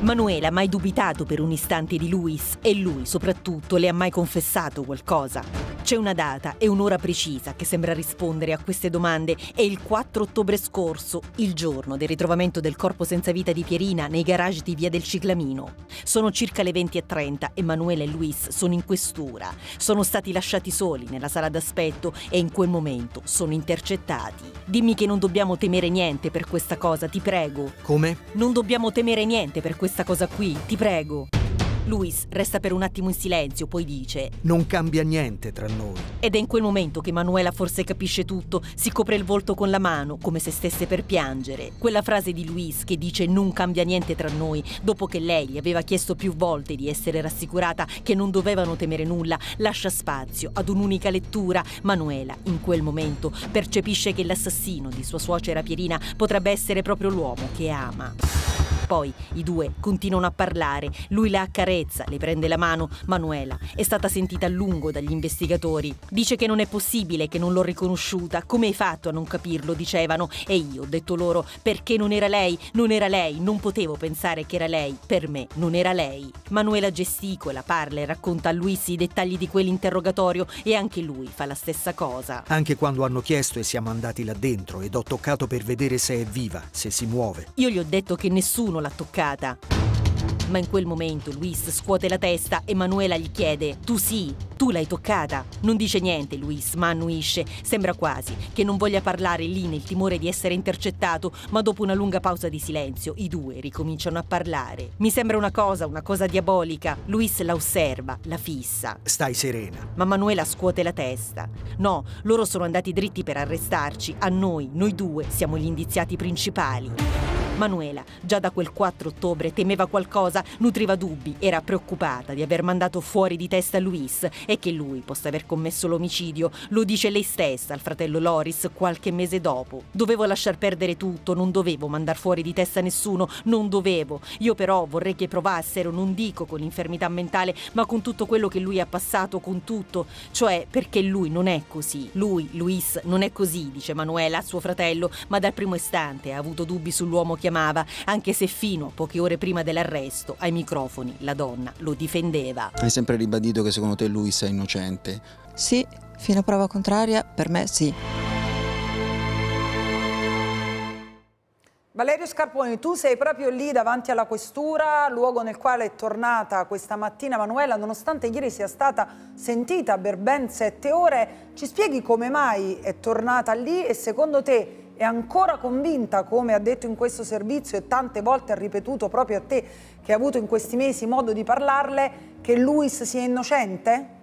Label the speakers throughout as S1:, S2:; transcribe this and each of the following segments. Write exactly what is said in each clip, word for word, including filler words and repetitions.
S1: Manuela ha mai dubitato per un istante di Luis e lui, soprattutto, le ha mai confessato qualcosa? C'è una data e un'ora precisa che sembra rispondere a queste domande. È il quattro ottobre scorso, il giorno del ritrovamento del corpo senza vita di Pierina nei garage di Via del Ciclamino. Sono circa le venti e trenta e Manuela e Luis sono in questura. Sono stati lasciati soli nella sala d'aspetto e in quel momento sono intercettati. Dimmi che non dobbiamo temere niente per questa cosa, ti prego.
S2: Come?
S1: Non dobbiamo temere niente per questa cosa qui, ti prego. Luis resta per un attimo in silenzio, poi dice:
S2: non cambia niente tra noi.
S1: Ed è in quel momento che Manuela forse capisce tutto, si copre il volto con la mano, come se stesse per piangere. Quella frase di Luis che dice non cambia niente tra noi, dopo che lei gli aveva chiesto più volte di essere rassicurata che non dovevano temere nulla, lascia spazio ad un'unica lettura. Manuela, in quel momento, percepisce che l'assassino di sua suocera Pierina potrebbe essere proprio l'uomo che ama. Poi i due continuano a parlare, lui la accarezza, le prende la mano. Manuela è stata sentita a lungo dagli investigatori. Dice che non è possibile che non l'ho riconosciuta, come hai fatto a non capirlo, dicevano. E io ho detto loro, perché non era lei, non era lei, non potevo pensare che era lei, per me non era lei. Manuela gesticola, parla e racconta a Luis i dettagli di quell'interrogatorio e anche lui fa la stessa cosa.
S2: Anche quando hanno chiesto e siamo andati là dentro ed ho toccato per vedere se è viva, se si muove.
S1: Io gli ho detto che nessuno l'ha toccata. Ma in quel momento Luis scuote la testa e Manuela gli chiede: tu sì, tu l'hai toccata? Non dice niente Luis, ma annuisce. Sembra quasi che non voglia parlare lì nel timore di essere intercettato, ma dopo una lunga pausa di silenzio i due ricominciano a parlare. Mi sembra una cosa, una cosa diabolica. Luis la osserva, la fissa.
S2: Stai serena.
S1: Ma Manuela scuote la testa. No, loro sono andati dritti per arrestarci. A noi, noi due, siamo gli indiziati principali. Manuela, già da quel quattro ottobre, temeva qualcosa, nutriva dubbi, era preoccupata di aver mandato fuori di testa Luis e che lui possa aver commesso l'omicidio. Lo dice lei stessa al fratello Loris qualche mese dopo. Dovevo lasciar perdere tutto, non dovevo mandar fuori di testa nessuno, non dovevo. Io però vorrei che provassero, non dico con l'infermità mentale, ma con tutto quello che lui ha passato, con tutto. Cioè, perché lui non è così. Lui, Luis, non è così, dice Manuela a suo fratello, ma dal primo istante ha avuto dubbi sull'uomo che amava, anche se fino a poche ore prima dell'arresto ai microfoni la donna lo difendeva.
S3: Hai sempre ribadito che secondo te Luis è innocente?
S4: Sì, fino a prova contraria, per me sì.
S5: Valerio Scarponi, tu sei proprio lì davanti alla questura, luogo nel quale è tornata questa mattina Manuela, nonostante ieri sia stata sentita per ben sette ore. Ci spieghi come mai è tornata lì e secondo te è ancora convinta, come ha detto in questo servizio e tante volte ha ripetuto proprio a te che hai avuto in questi mesi modo di parlarle, che Luis sia innocente?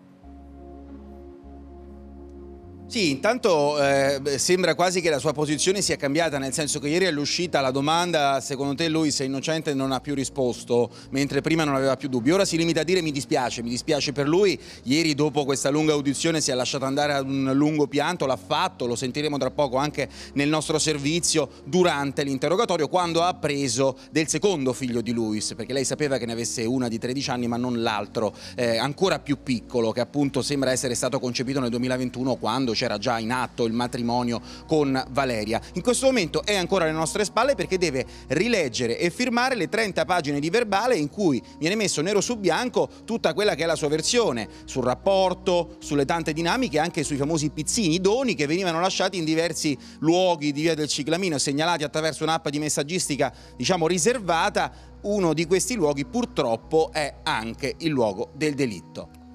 S3: Sì, intanto eh, sembra quasi che la sua posizione sia cambiata, nel senso che ieri all'uscita la domanda secondo te Luis è innocente non ha più risposto, mentre prima non aveva più dubbi. Ora si limita a dire mi dispiace, mi dispiace per lui. Ieri dopo questa lunga audizione si è lasciato andare ad un lungo pianto, l'ha fatto, lo sentiremo tra poco anche nel nostro servizio durante l'interrogatorio, quando ha appreso del secondo figlio di Luis, perché lei sapeva che ne avesse una di tredici anni ma non l'altro, eh, ancora più piccolo, che appunto sembra essere stato concepito nel duemilaventuno quando c'era già in atto il matrimonio con Valeria. In questo momento è ancora alle nostre spalle perché deve rileggere e firmare le trenta pagine di verbale in cui viene messo nero su bianco tutta quella che è la sua versione sul rapporto, sulle tante dinamiche, anche sui famosi pizzini, i doni che venivano lasciati in diversi luoghi di Via del Ciclamino, segnalati attraverso un'app di messaggistica diciamo riservata. Uno di questi luoghi purtroppo è anche il luogo del delitto.